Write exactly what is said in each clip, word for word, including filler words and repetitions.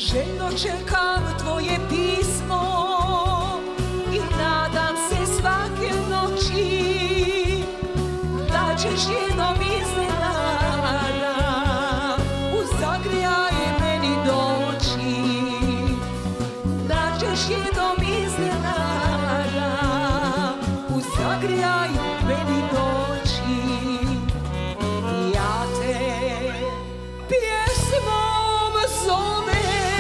Željno čekam tvoje pismo i nadam se svake noći da ćeš jednom iznenada u zagrijaj meni doći, da ćeš jednom iznenada u zagrijaj meni doći. Ja te pjesmom zovem,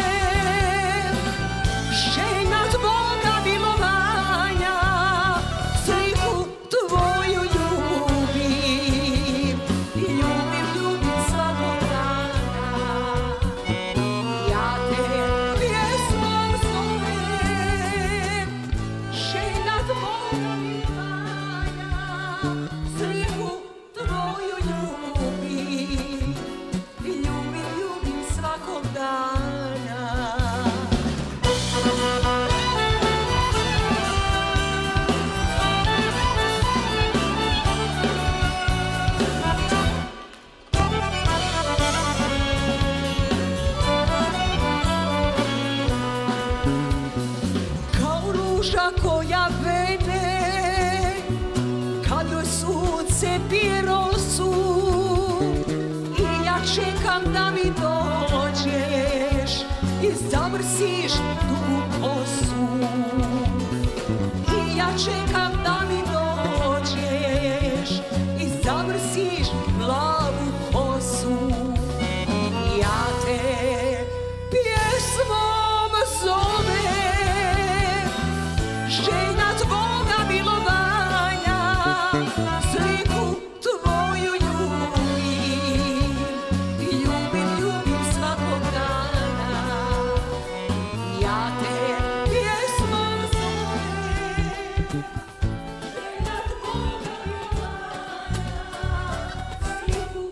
željna tvoga milovanja, sliku tvoju ljubim, ljubim, ljubim svakog dana. Ja te pjesmom zovem, željna tvoga milovanja, sliku tvoju ljubim, ljubim, ljubim svakog dana. Kao ruža koja vene kad joj sunce pije rosu, i ja čekam da mi dođeš i zamrsiš dugu kosu. I ja čekam da mi dođeš i zamrsiš glavu kosu. Ja te pjesmom zovem, željna tvoga milovanja, sliku tvoju ljubim, ljubim, ljubim svakog dana. Ja te pjesmom zovem, željna tvoga milovanja, sliku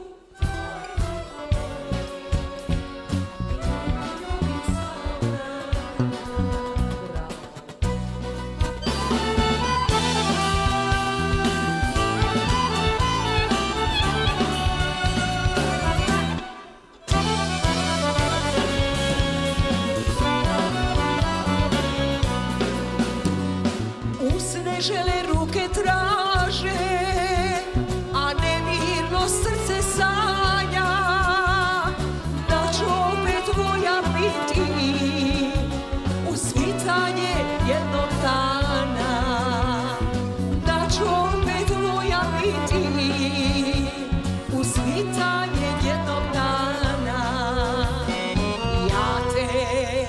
usne žele ruke traže, a nemirno srce sanja da ću opet tvoja biti u svitanje jednog dana, da ću opet tvoja biti u svitanje jednog dana. Ja te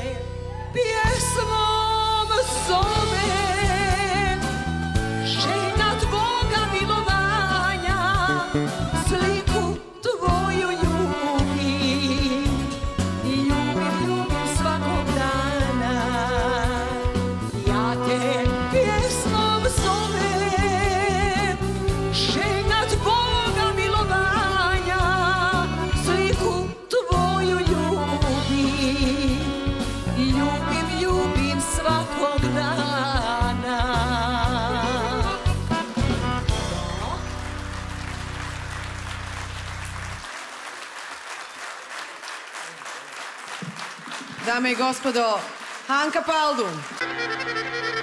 pjesmom zovem, željna tvoga milovanja, sliku tvoju ljubim, ljubim, ljubim svakog dana. Ja te pjesmom zovem, željna tvoga milovanja, sliku tvoju ljubim, ljubim, ljubim svakog dana. Dame i gospodo, Hanka Paldum.